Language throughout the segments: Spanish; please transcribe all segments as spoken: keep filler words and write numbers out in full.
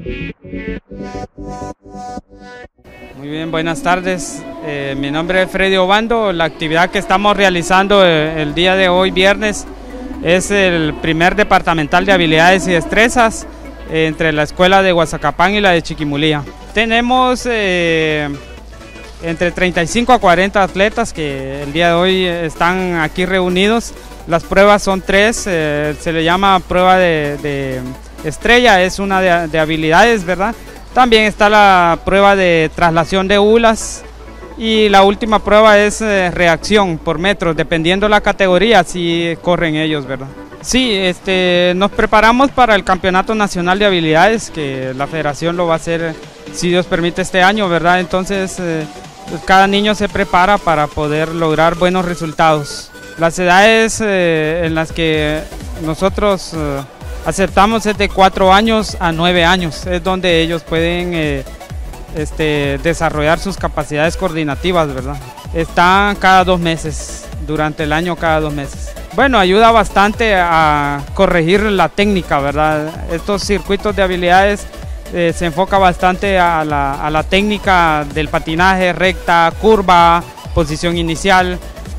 Muy bien, buenas tardes. Eh, mi nombre es Freddy Obando. La actividad que estamos realizando eh, el día de hoy, viernes, es el primer departamental de habilidades y destrezas eh, entre la escuela de Guazacapán y la de Chiquimulía. Tenemos eh, entre treinta y cinco a cuarenta atletas que el día de hoy están aquí reunidos. Las pruebas son tres, eh, se le llama prueba de, de estrella, es una de, de habilidades, ¿verdad? También está la prueba de traslación de ulas y la última prueba es eh, reacción por metros, dependiendo la categoría, si corren ellos, ¿verdad? Sí, este, nos preparamos para el Campeonato Nacional de Habilidades, que la federación lo va a hacer, si Dios permite, este año, ¿verdad? Entonces, eh, pues cada niño se prepara para poder lograr buenos resultados. Las edades eh, en las que nosotros eh, aceptamos es de cuatro años a nueve años, es donde ellos pueden eh, este, desarrollar sus capacidades coordinativas, ¿verdad? Están cada dos meses, durante el año cada dos meses. Bueno, ayuda bastante a corregir la técnica, ¿verdad? Estos circuitos de habilidades eh, se enfoca bastante a la, a la técnica del patinaje, recta, curva, posición inicial.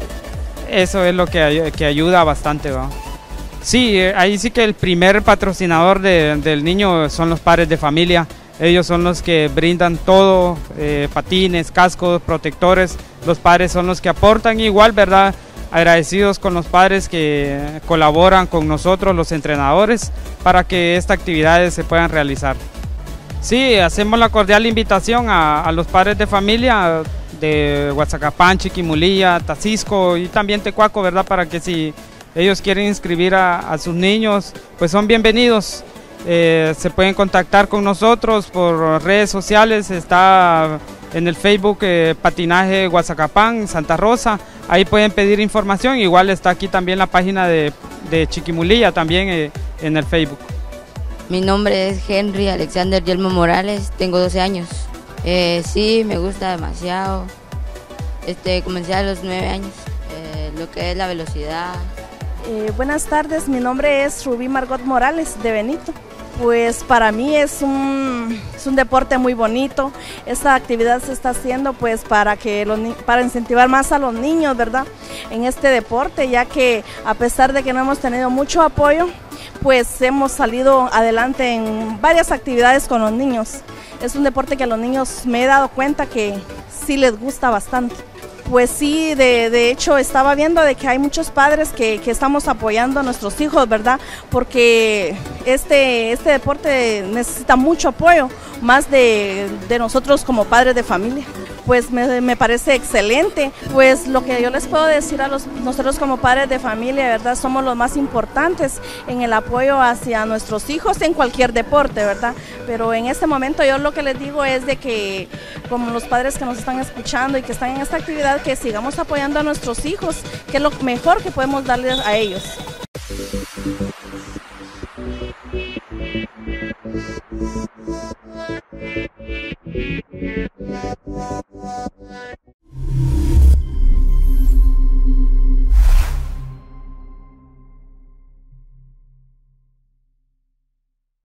Eso es lo que, que ayuda bastante, ¿verdad? Sí, ahí sí que el primer patrocinador de, del niño son los padres de familia. Ellos son los que brindan todo, eh, patines, cascos, protectores. Los padres son los que aportan igual, ¿verdad? Agradecidos con los padres que colaboran con nosotros, los entrenadores, para que estas actividades se puedan realizar. Sí, hacemos la cordial invitación a, a los padres de familia de Guazacapán, Chiquimulía, Tacisco y también Tecuaco, ¿verdad? Para que si ellos quieren inscribir a, a sus niños, pues son bienvenidos. Eh, se pueden contactar con nosotros por redes sociales, está en el Facebook eh, Patinaje Guazacapán, Santa Rosa, ahí pueden pedir información, igual está aquí también la página de, de Chiquimulía también eh, en el Facebook. Mi nombre es Henry Alexander Yelmo Morales, tengo doce años. Eh, sí, me gusta demasiado. Este, comencé a los nueve años, eh, lo que es la velocidad. Eh, buenas tardes, mi nombre es Rubí Margot Morales de Benito. Pues para mí es un, es un deporte muy bonito. Esta actividad se está haciendo pues para, que los, para incentivar más a los niños, ¿verdad? En este deporte, ya que a pesar de que no hemos tenido mucho apoyo, pues hemos salido adelante en varias actividades con los niños. Es un deporte que a los niños me he dado cuenta que sí les gusta bastante. Pues sí, de, de hecho estaba viendo de que hay muchos padres que, que estamos apoyando a nuestros hijos, ¿verdad? Porque este, este deporte necesita mucho apoyo, más de, de nosotros como padres de familia. Pues me, me parece excelente. Pues lo que yo les puedo decir a los, nosotros como padres de familia, ¿verdad? Somos los más importantes en el apoyo hacia nuestros hijos en cualquier deporte, ¿verdad? Pero en este momento yo lo que les digo es de que, como los padres que nos están escuchando y que están en esta actividad, que sigamos apoyando a nuestros hijos, que es lo mejor que podemos darles a ellos. Thank you.